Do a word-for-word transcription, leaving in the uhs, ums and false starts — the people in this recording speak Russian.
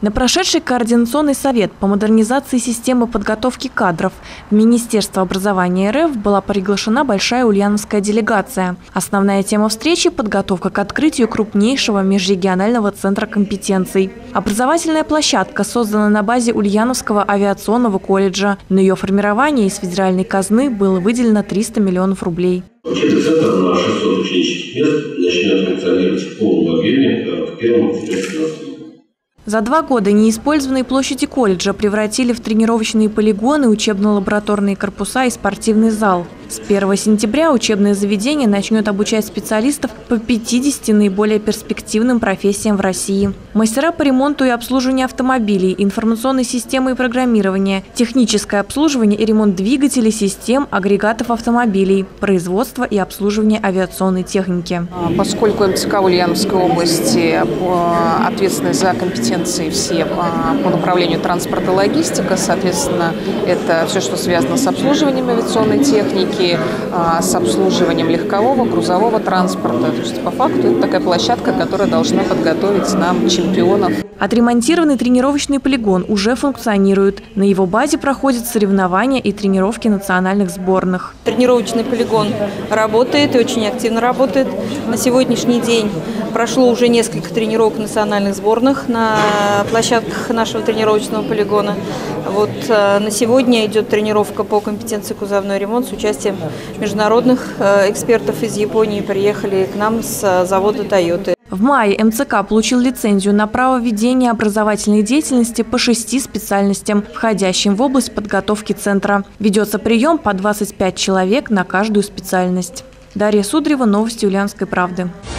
На прошедший Координационный совет по модернизации системы подготовки кадров в Министерство образования эр эф была приглашена большая ульяновская делегация. Основная тема встречи – подготовка к открытию крупнейшего межрегионального центра компетенций. Образовательная площадка создана на базе Ульяновского авиационного колледжа. На ее формирование из федеральной казны было выделено триста миллионов рублей. Учебный центр на шестьсот ученических мест начнет функционировать в полном объеме к первому октября две тысячи семнадцатого года. За два года неиспользованные площади колледжа превратили в тренировочные полигоны, учебно-лабораторные корпуса и спортивный зал. С первого сентября учебное заведение начнет обучать специалистов по пятидесяти наиболее перспективным профессиям в России. Мастера по ремонту и обслуживанию автомобилей, информационной системы и программирования, техническое обслуживание и ремонт двигателей, систем, агрегатов автомобилей, производство и обслуживание авиационной техники. Поскольку эм цэ ка в Ульяновской области ответственны за компетенции все по направлению транспорта и логистика, соответственно, это все, что связано с обслуживанием авиационной техники, с обслуживанием легкового, грузового транспорта. То есть, по факту, это такая площадка, которая должна подготовить нам чемпионов. Отремонтированный тренировочный полигон уже функционирует. На его базе проходят соревнования и тренировки национальных сборных. Тренировочный полигон работает и очень активно работает. На сегодняшний день прошло уже несколько тренировок национальных сборных на площадках нашего тренировочного полигона. Вот на сегодня идет тренировка по компетенции кузовной ремонт с участием международных экспертов из Японии. Приехали к нам с завода Toyota. В мае эм цэ ка получил лицензию на право ведения образовательной деятельности по шести специальностям, входящим в область подготовки центра. Ведется прием по двадцать пять человек на каждую специальность. Дарья Судрева, новости Ульяновской правды.